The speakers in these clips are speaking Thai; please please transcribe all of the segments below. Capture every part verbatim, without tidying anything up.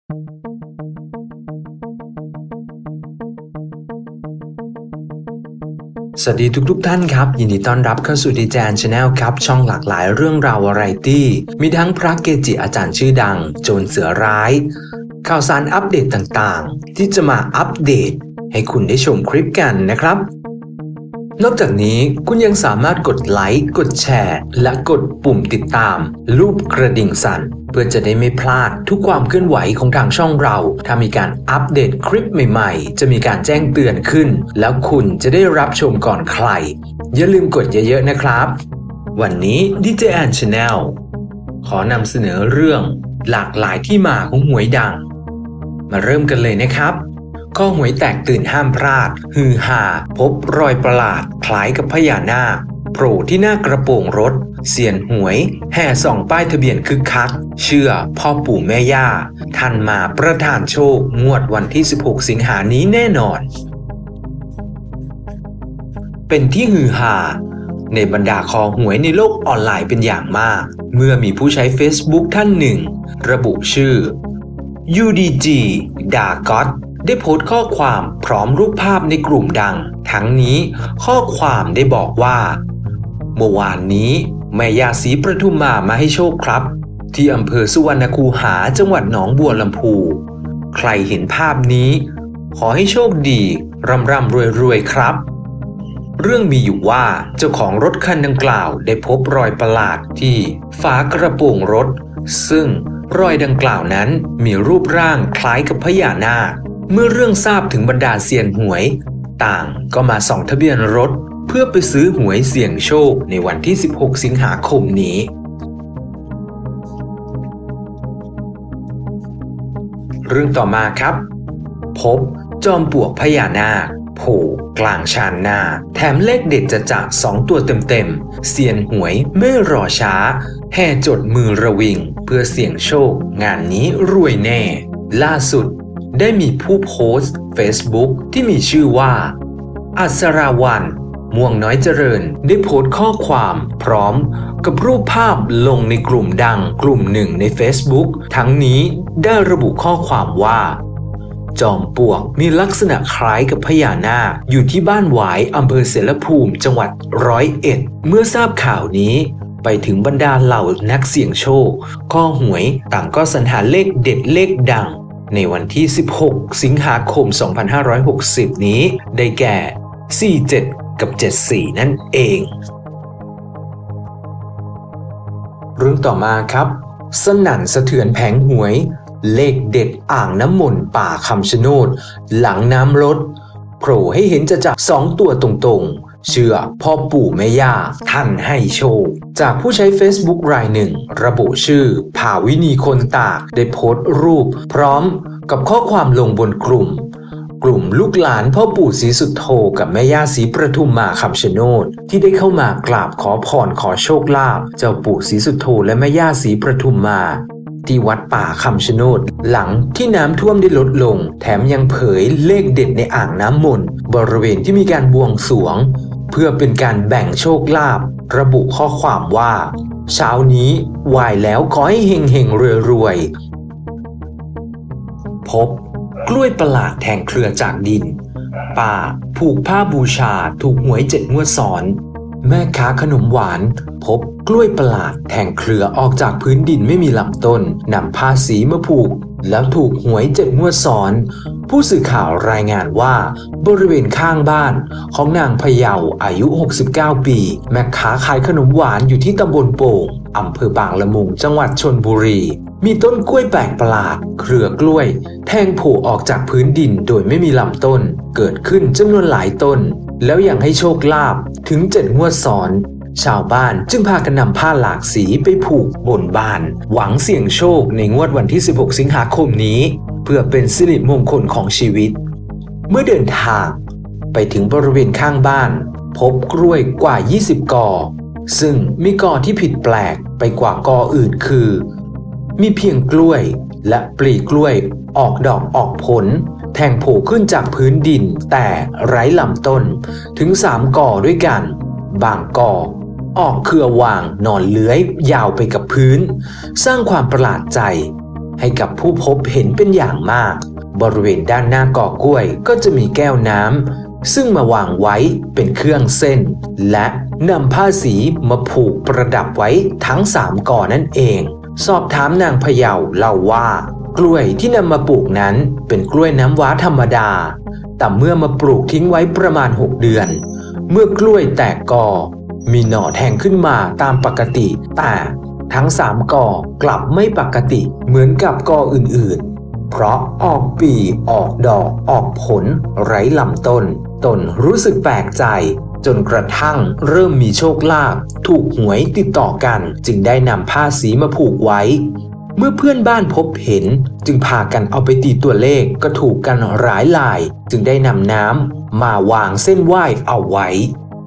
สวัสดีทุกๆ ท่านครับยินดีต้อนรับเข้าสู่ ดี เจ แอน Channel ครับช่องหลากหลายเรื่องราววาไรตี้มีทั้งพระเกจิอาจารย์ชื่อดังโจรเสือร้ายข่าวสารอัปเดตต่างๆที่จะมาอัปเดตให้คุณได้ชมคลิปกันนะครับนอกจากนี้คุณยังสามารถกดไลค์กดแชร์และกดปุ่มติดตามรูปกระดิ่งสั่นเพื่อจะได้ไม่พลาดทุกความเคลื่อนไหวของทางช่องเราถ้ามีการอัปเดตคลิปใหม่ๆจะมีการแจ้งเตือนขึ้นแล้วคุณจะได้รับชมก่อนใครอย่าลืมกดเยอะๆนะครับวันนี้ ดี เจ แอน Channel ขอนำเสนอเรื่องหลากหลายที่มาของหวยดังมาเริ่มกันเลยนะครับข้อหวยแตกตื่นห้ามพลาดฮือฮาพบรอยประหลาดคล้ายกับพญานาคโผล่ที่หน้ากระโปรงรถเซียนหวยแห่ส่องป้ายทะเบียนคึกคักเชื่อพ่อปู่แม่ย่าท่านมาประทานโชคงวดวันที่สิบหกสิงหานี้แน่นอนเป็นที่ฮือฮาในบรรดาคอหวยในโลกออนไลน์เป็นอย่างมากเมื่อมีผู้ใช้ Facebook ท่านหนึ่งระบุชื่อ ยู ดี จี ดาก็อตได้โพสต์ข้อความพร้อมรูปภาพในกลุ่มดังทั้งนี้ข้อความได้บอกว่าเมื่อวานนี้แม่ย่าศรีประทุมมามาให้โชคครับที่อำเภอสุวรรณคูหาจังหวัดหนองบัวลำพูใครเห็นภาพนี้ขอให้โชคดีร่ำร่ำรวยรวยครับเรื่องมีอยู่ว่าเจ้าของรถคันดังกล่าวได้พบรอยประหลาดที่ฝากระโปรงรถซึ่งรอยดังกล่าวนั้นมีรูปร่างคล้ายกับพญานาคเมื่อเรื่องทราบถึงบรรดาเซียนหวยต่างก็มาส่องทะเบียนรถเพื่อไปซื้อหวยเสี่ยงโชคในวันที่สิบหกสิงหาคมนี้เรื่องต่อมาครับพบจอมปลวกพญานาคโผล่กลางชานนาแถมเลขเด็ดจะจากสองตัวเต็มๆเซียนหวยไม่รอช้าแห่จดมือระวิงเพื่อเสี่ยงโชคงานนี้รวยแน่ล่าสุดได้มีผู้โพสต์ Facebook ที่มีชื่อว่าอัศราวันม่วงน้อยเจริญได้โพสต์ข้อความพร้อมกับรูปภาพลงในกลุ่มดังกลุ่มหนึ่งใน Facebook ทั้งนี้ได้ระบุข้อความว่าจอมปลวกมีลักษณะคล้ายกับพญานาคอยู่ที่บ้านหวายอำเภอเสรภูมิจังหวัดร้อยเอ็ดเมื่อทราบข่าวนี้ไปถึงบรรดาเหล่านักเสี่ยงโชคข้อหวยต่างก็สรรหาเลขเด็ดเลขดังในวันที่สิบหกสิงหาคมสองพันห้าร้อยหกสิบนี้ได้แก่สี่สิบเจ็ดกับเจ็ดสิบสี่นั่นเองเรื่องต่อมาครับสนั่นสะเทือนแผงหวยเลขเด็ดอ่างน้ำมนต์ป่าคำชะโนดหลังน้ำลดโผล่ให้เห็นจะจับสองตัวตรงๆเชื่อพ่อปู่แม่ย่าท่านให้โชคจากผู้ใช้ Facebook รายหนึ่งระบุชื่อภาวินีคนตากได้โพสต์รูปพร้อมกับข้อความลงบนกลุ่มกลุ่มลูกหลานพ่อปู่ศรีสุโธกับแม่ย่าศรีประทุมมาคำชะโนดที่ได้เข้ามากราบขอพรขอโชคลาภเจ้าปู่ศรีสุโธและแม่ย่าศรีประทุมมาที่วัดป่าคำชะโนดหลังที่น้ำท่วมได้ลดลงแถมยังเผยเลขเด็ดในอ่างน้ำมนต์บริเวณที่มีการบวงสรวงเพื่อเป็นการแบ่งโชคลาภระบุข้อความว่าเช้านี้ไหว้แล้วขอให้เฮงเฮงรวยรวยพบกล้วยประหลาดแทงเครือจากดินป้าผูกผ้าบูชาถูกหวยเจ็ดงวดซ้อนแม่ค้าขนมหวานพบกล้วยประหลาดแทงเครือออกจากพื้นดินไม่มีลำต้นนำผ้าสีมาผูกแล้วถูกหวยเจ็ดงวดซ้อนผู้สื่อข่าวรายงานว่าบริเวณข้างบ้านของนางพเยาอายุหกสิบเก้าปีแม่ค้าขายขนมหวานอยู่ที่ตำบลโป่งอำเภอบางละมุงจังหวัดชลบุรีมีต้นกล้วยแปลกประหลาดเครือกล้วยแทงโผล่ออกจากพื้นดินโดยไม่มีลำต้นเกิดขึ้นจำนวนหลายต้นแล้วยังให้โชคลาภถึงเจ็ดงวดซ้อนชาวบ้านจึงพากันนำผ้าหลากสีไปผูกบนบ้านหวังเสี่ยงโชคในงวดวันที่สิบหกสิงหาคมนี้เพื่อเป็นสิริมงคลของชีวิตเมื่อเดินทางไปถึงบริเวณข้างบ้านพบกล้วยกว่ายี่สิบกอซึ่งมีกอที่ผิดแปลกไปกว่ากออื่นคือมีเพียงกล้วยและปลีกล้วยออกดอกออกผลแทงโผล่ขึ้นจากพื้นดินแต่ไร้ลำต้นถึงสามกอด้วยกันบางกอออกเครือวางนอนเลื้อยยาวไปกับพื้นสร้างความประหลาดใจให้กับผู้พบเห็นเป็นอย่างมากบริเวณด้านหน้ากอกล้วยก็จะมีแก้วน้ำซึ่งมาวางไว้เป็นเครื่องเส้นและนำผ้าสีมาผูกประดับไว้ทั้งสามก่อนั่นเองสอบถามนางพะเยาเล่าว่ากล้วยที่นำมาปลูกนั้นเป็นกล้วยน้ำว้าธรรมดาแต่เมื่อมาปลูกทิ้งไว้ประมาณหกเดือนเมื่อกล้วยแตกกอมีหน่อแทงขึ้นมาตามปกติแต่ทั้งสามกอกลับไม่ปกติเหมือนกับกออื่นๆเพราะออกปีออกดอกออกผลไร้ลำต้นตนรู้สึกแปลกใจจนกระทั่งเริ่มมีโชคลาภถูกหวยติดต่อกันจึงได้นำผ้าสีมาผูกไว้เมื่อเพื่อนบ้านพบเห็นจึงพากันเอาไปตีตัวเลขก็ถูกกันหลายลายจึงได้นำน้ำมาวางเส้นไหว้เอาไว้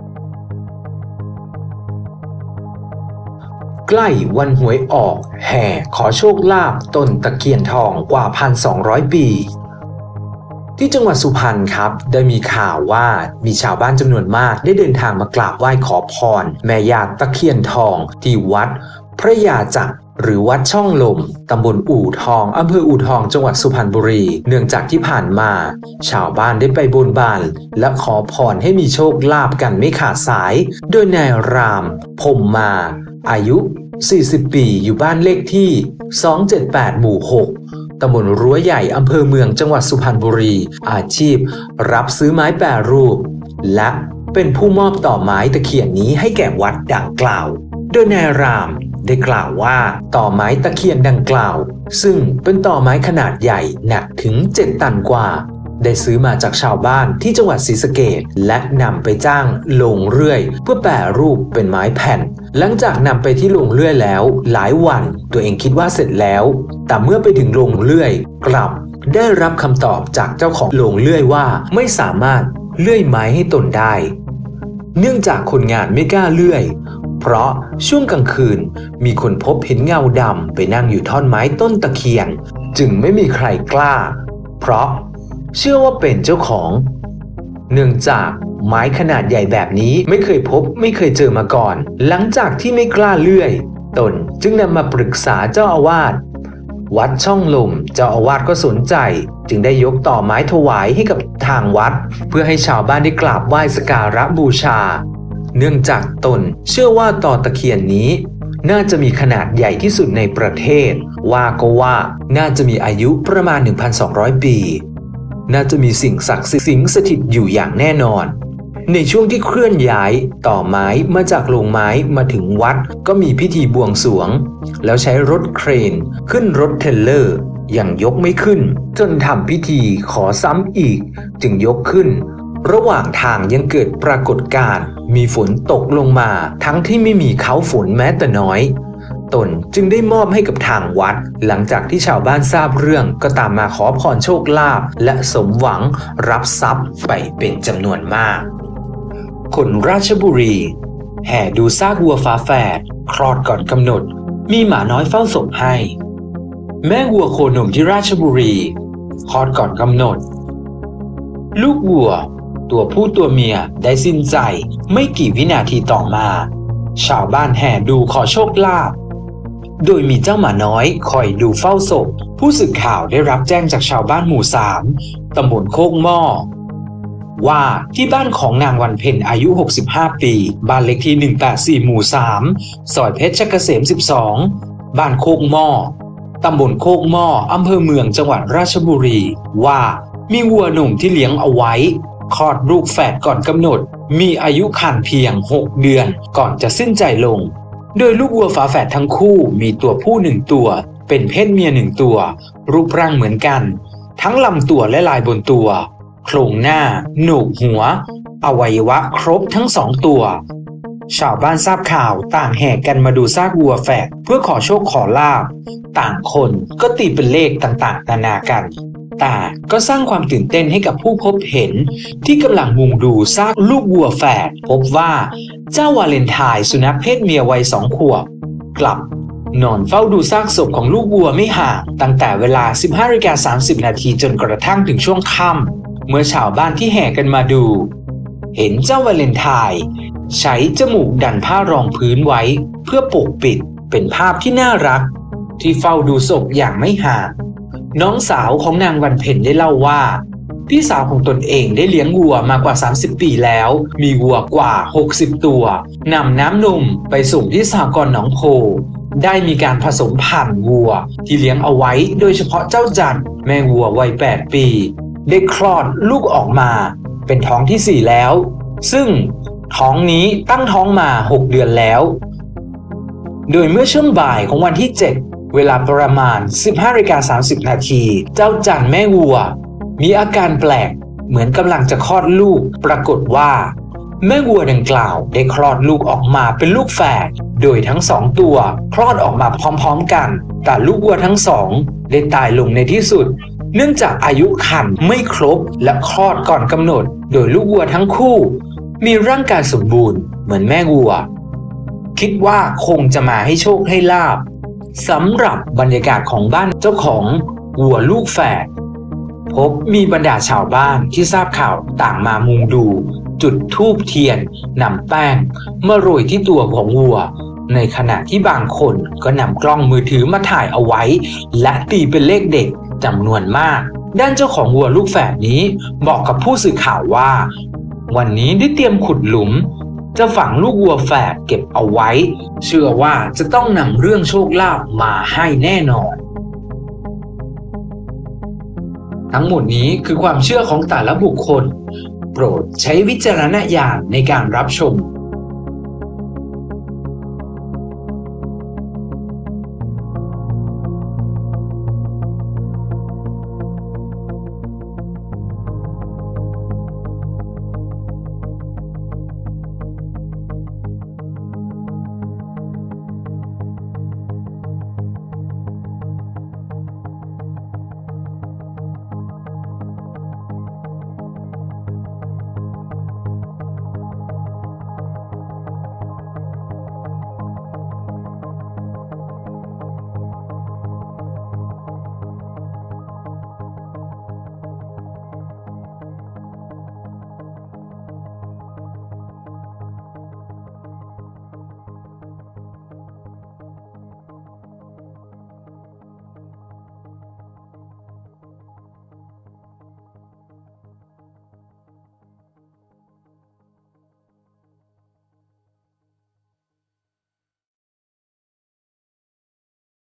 ใกล้วันหวยออกแห่ขอโชคลาภต้นตะเคียนทองกว่า หนึ่งพันสองร้อย ปีที่จังหวัดสุพรรณครับได้มีข่าวว่ามีชาวบ้านจำนวนมากได้เดินทางมากราบไหว้ขอพรแม่ย่าตะเคียนทองที่วัดพระยาจักรหรือวัดช่องลมตำบลอู่ทองอำเภออู่ทองจังหวัดสุพรรณบุรีเนื่องจากที่ผ่านมาชาวบ้านได้ไปบนบานและขอพรให้มีโชคลาภกันไม่ขาดสายโดยนายรามพรหมมาอายุสี่สิบปีอยู่บ้านเลขที่สองเจ็ดแปดหมู่หกตำบลรั้วใหญ่อำเภอเมืองจังหวัดสุพรรณบุรีอาชีพรับซื้อไม้แปรรูปและเป็นผู้มอบต่อไม้ตะเคียนนี้ให้แก่วัดดังกล่าวโดยนายรามได้กล่าวว่าต่อไม้ตะเคียนดังกล่าวซึ่งเป็นต่อไม้ขนาดใหญ่หนักถึงเจ็ดตันกว่าได้ซื้อมาจากชาวบ้านที่จังหวัดศรีสะเกษและนำไปจ้างโรงเรื่อยเพื่อแปรรูปเป็นไม้แผ่นหลังจากนำไปที่โรงเรื่อยแล้วหลายวันตัวเองคิดว่าเสร็จแล้วแต่เมื่อไปถึงโรงเรื่อยกลับได้รับคำตอบจากเจ้าของโรงเรื่อยว่าไม่สามารถเลื่อยไม้ให้ตนได้เนื่องจากคนงานไม่กล้าเลื่อยเพราะช่วงกลางคืนมีคนพบเห็นเงาดำไปนั่งอยู่ท่อนไม้ต้นตะเคียนจึงไม่มีใครกล้าเพราะเชื่อว่าเป็นเจ้าของเนื่องจากไม้ขนาดใหญ่แบบนี้ไม่เคยพบไม่เคยเจอมาก่อนหลังจากที่ไม่กล้าเลื่อยตนจึงนำมาปรึกษาเจ้าอาวาสวัดช่องลมเจ้าอาวาสก็สนใจจึงได้ยกต่อไม้ถวายให้กับทางวัดเพื่อให้ชาวบ้านได้กราบไหว้สักการะบูชาเนื่องจากตนเชื่อว่าตอตะเคียนนี้น่าจะมีขนาดใหญ่ที่สุดในประเทศว่าก็ว่าน่าจะมีอายุประมาณ หนึ่งพันสองร้อย ปีน่าจะมีสิ่งศักดิ์สิทธิ์สิงสถิตอยู่อย่างแน่นอนในช่วงที่เคลื่อนย้ายต่อไม้มาจากโรงไม้มาถึงวัดก็มีพิธีบวงสรวงแล้วใช้รถเครนขึ้นรถเทรลเลอร์ยังยกไม่ขึ้นจนทำพิธีขอซ้ำอีกจึงยกขึ้นระหว่างทางยังเกิดปรากฏการณ์มีฝนตกลงมาทั้งที่ไม่มีเขาฝนแม้แต่น้อยตนจึงได้มอบให้กับทางวัดหลังจากที่ชาวบ้านทราบเรื่องก็ตามมาขอพรโชคลาภและสมหวังรับทรัพย์ไปเป็นจำนวนมากคนราชบุรีแห่ดูซากวัวฝาแฝดคลอดก่อนกำหนดมีหมาน้อยเฝ้าศพให้แม่วัวโคนมที่ราชบุรีคลอดก่อนกำหนดลูกวัวตัวผู้ตัวเมียได้สิ้นใจไม่กี่วินาทีต่อมาชาวบ้านแห่ดูขอโชคลาภโดยมีเจ้าหมาน้อยคอยดูเฝ้าศพผู้สื่อข่าวได้รับแจ้งจากชาวบ้านหมู่สามตำบลโคกหม้อว่าที่บ้านของนางวันเพ็ญอายุหกสิบห้าปีบ้านเลขที่หนึ่งแปดสี่หมู่สามซอยเพชรเกษมสิบสองบ้านโคกหม้อตำบลโคกหม้ออำเภอเมืองจังหวัดราชบุรีว่ามีวัวหนุ่มที่เลี้ยงเอาไว้คลอดลูกแฝดก่อนกำหนดมีอายุครรภ์เพียงหกเดือนก่อนจะสิ้นใจลงโดยลูกวัวฝาแฝดทั้งคู่มีตัวผู้หนึ่งตัวเป็นเพศเมียหนึ่งตัวรูปร่างเหมือนกันทั้งลำตัวและลายบนตัวโครงหน้าโหนกหัวอวัยวะครบทั้งสองตัวชาวบ้านทราบข่าวต่างแห่กันมาดูซากวัวแฝดเพื่อขอโชคขอลาภต่างคนก็ตีเป็นเลขต่างๆนานากันแต่ก็สร้างความตื่นเต้นให้กับผู้พบเห็นที่กำลังมุงดูซากลูกวัวแฝดพบว่าเจ้าวาเลนไทน์สุนัขเพศเมียวัยสองขวบกลับนอนเฝ้าดูซากศพของลูกวัวไม่ห่างตั้งแต่เวลา สิบห้านาฬิกาสามสิบนาทีจนกระทั่งถึงช่วงค่ำเมื่อชาวบ้านที่แห่กันมาดูเห็นเจ้าวาเลนไทน์ใช้จมูกดันผ้ารองพื้นไว้เพื่อปกปิดเป็นภาพที่น่ารักที่เฝ้าดูศพอย่างไม่ห่างน้องสาวของนางวันเพ็ญได้เล่าว่าพี่สาวของตนเองได้เลี้ยงวัวมากว่าสามสิบปีแล้วมีวัวกว่าหกสิบตัวนำน้ำนมไปส่งที่สหกรณ์หนองโพได้มีการผสมพันธุ์วัวที่เลี้ยงเอาไว้โดยเฉพาะเจ้าจันแม่วัววัยแปดปีได้คลอดลูกออกมาเป็นท้องที่สี่แล้วซึ่งท้องนี้ตั้งท้องมาหกเดือนแล้วโดยเมื่อช่วงบ่ายของวันที่เจ็ดเวลาประมาณ สิบห้านาฬิกาสามสิบ นาทีเจ้าจันแม่วัวมีอาการแปลกเหมือนกำลังจะคลอดลูกปรากฏว่าแม่วัวดังกล่าวได้คลอดลูกออกมาเป็นลูกแฝดโดยทั้งสองตัวคลอดออกมาพร้อมๆกันแต่ลูกวัวทั้งสองได้ตายลงในที่สุดเนื่องจากอายุครรภ์ไม่ครบและคลอดก่อนกำหนดโดยลูกวัวทั้งคู่มีร่างกายสมบูรณ์เหมือนแม่วัวคิดว่าคงจะมาให้โชคให้ลาภสำหรับบรรยากาศของบ้านเจ้าของวัวลูกแฝดพบมีบรรดาชาวบ้านที่ทราบข่าวต่างมามุงดูจุดธูปเทียนนำแป้งมาโรยที่ตัวของวัวในขณะที่บางคนก็นำกล้องมือถือมาถ่ายเอาไว้และตีเป็นเลขเด็ดจำนวนมากด้านเจ้าของวัวลูกแฝดนี้บอกกับผู้สื่อข่าวว่าวันนี้ได้เตรียมขุดหลุมจะฝังลูกวัวแฝดเก็บเอาไว้เชื่อว่าจะต้องนำเรื่องโชคลาภมาให้แน่นอนทั้งหมดนี้คือความเชื่อของแต่ละบุคคลโปรดใช้วิจารณญาณในการรับชม